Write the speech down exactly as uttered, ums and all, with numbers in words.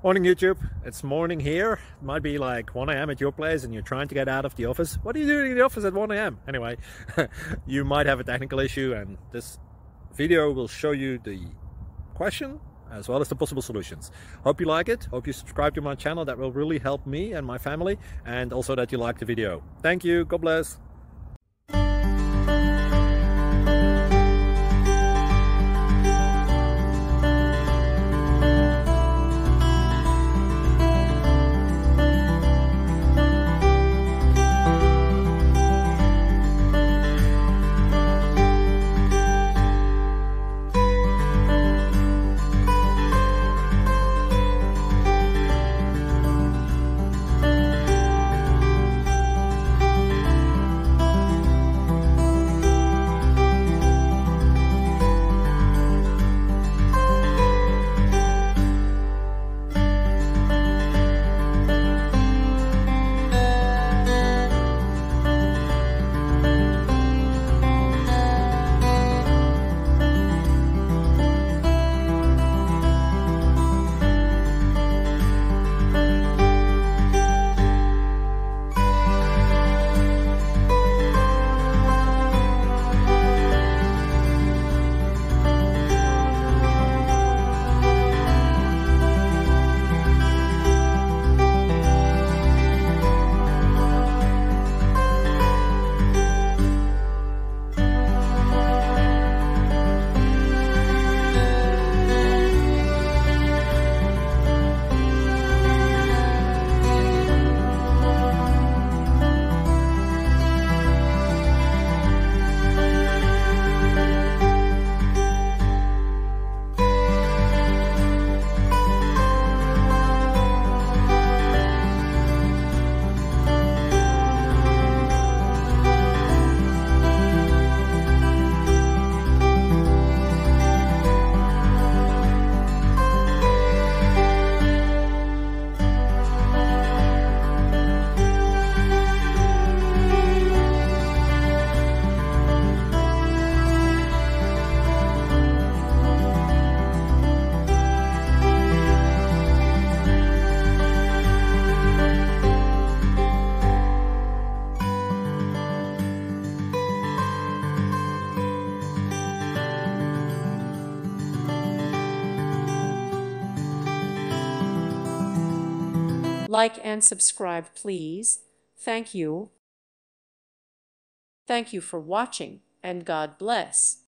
Morning YouTube, it's morning here. It might be like one A M at your place and you're trying to get out of the office. What are you doing in the office at one A M? Anyway, you might have a technical issue and this video will show you the question as well as the possible solutions. Hope you like it, hope you subscribe to my channel. That will really help me and my family, and also that you like the video. Thank you, God bless. Like and subscribe, please. Thank you. Thank you for watching, and God bless.